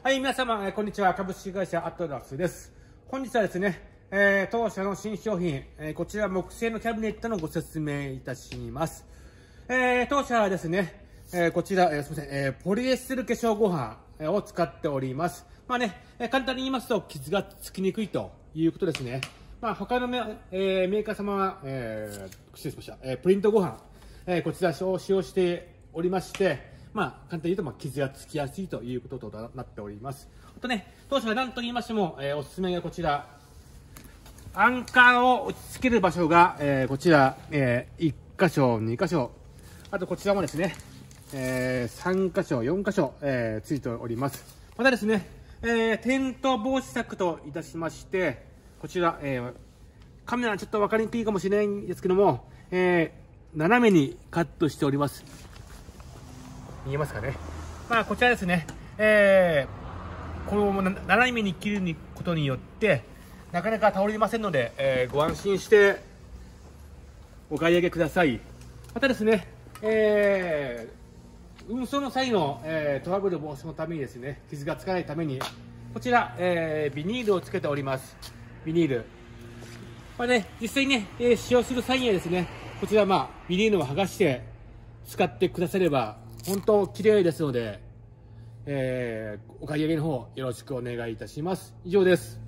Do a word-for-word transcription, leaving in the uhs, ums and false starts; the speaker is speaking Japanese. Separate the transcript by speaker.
Speaker 1: はい、皆様、えーこんにちは。株式会社アトラスです。本日はですね、えー当社の新商品、えーこちら木製のキャビネットのご説明いたします。えー当社はですね、えーこちら、えーすみません、えーポリエステル化粧ご飯を使っております。まあね、えー簡単に言いますと、傷がつきにくいということですね。まあ、他のメ,、えーメーカー様は、えー失礼しました、えープリントご飯、えーこちらを使用しておりまして、まあ、簡単に言うと、まあ、傷がつきやすいということとなっております。あとね、当社は何と言いましても、えーおすすめがこちら、アンカーを打ち付ける場所が、えーこちら、えーいっ箇所、に箇所、あとこちらもですね、えーさん箇所、よん箇所、えーついております。またですね、えー転倒防止策といたしまして、こちら、えーカメラはちょっと分かりにくいかもしれないんですけども、えー斜めにカットしております。見えますかね。まあ、こちらですね、えー、この斜めに切ることによってなかなか倒れませんので、えーご安心してお買い上げください。またですね、えー運送の際の、えートラブル防止のためにですね、傷がつかないためにこちら、えービニールをつけております。ビニール、まあね、実際にね、えー使用する際にはですね、こちら、まあ、ビニールを剥がして使ってくだされば本当綺麗ですので、えーお買い上げの方よろしくお願いいたします。以上です。